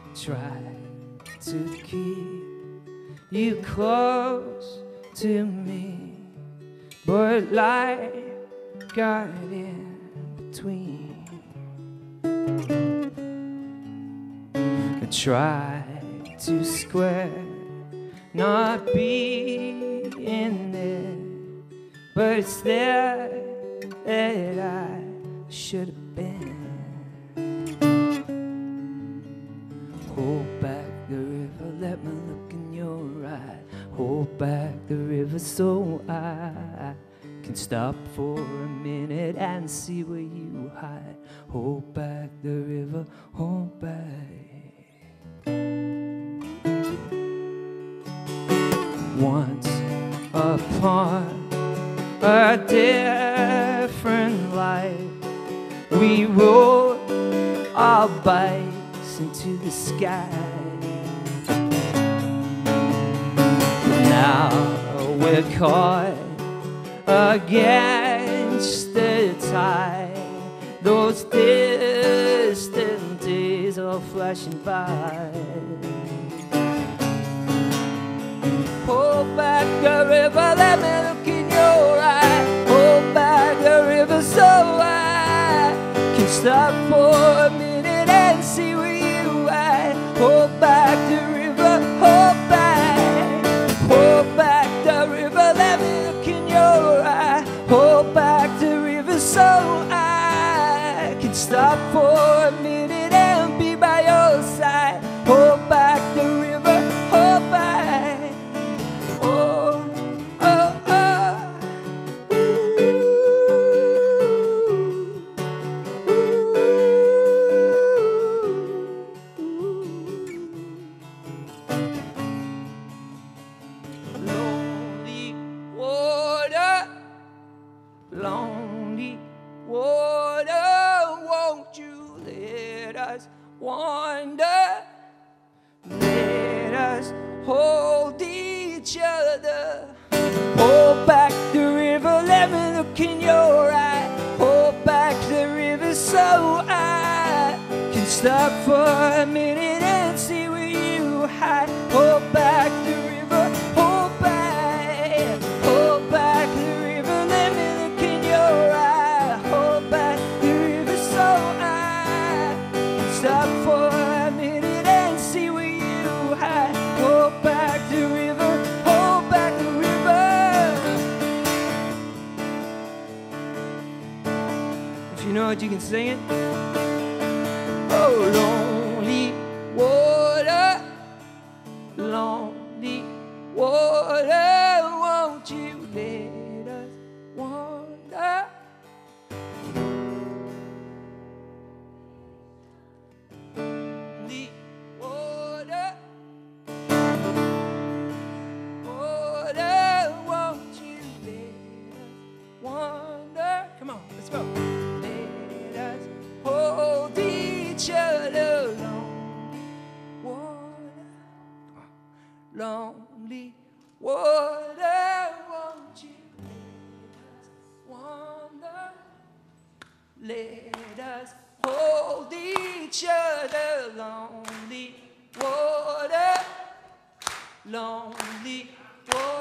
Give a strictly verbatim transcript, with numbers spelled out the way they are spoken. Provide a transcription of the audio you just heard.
try to keep you close to me, but life got in between. I try to square, not be in it, but it's there that I should have been. Hold back the river, let me look in your eye. Hold back the river so I can stop for a minute and see where you hide. Hold back the river, hold back. Once upon a different life, we rode our bikes into the sky. Now we're caught against the tide. Those distant days are flashing by. Hold back the river, let me look in your eye. Hold back the river so I can stop for a minute and see where you are. Hold back the river, hold back. Hold back the river, let me look in your eye. Hold back the river so I can stop for a minute and be by your side. Hold back the river, hold back. Oh, oh, oh. Lonely water, lonely water, won't you let us wander? Let us hold each other. Hold back the river, let me look in your eye. Hold back the river so I can stop for a minute and see where you hide. Hold back the river, hold back. Hold back the river, let me look in your eye. Hold back the river so I can stop for a minute and see where you hide. Hold back the river, hold back the river. If you know it, you can sing it. Oh, lonely water, lonely water, won't you let us wander? Lonely water, water, won't you let us wander? Come on, let's go. Let us hold each other. Lonely water, lonely water, won't you let us wander? Let us hold each other. Lonely water, lonely water.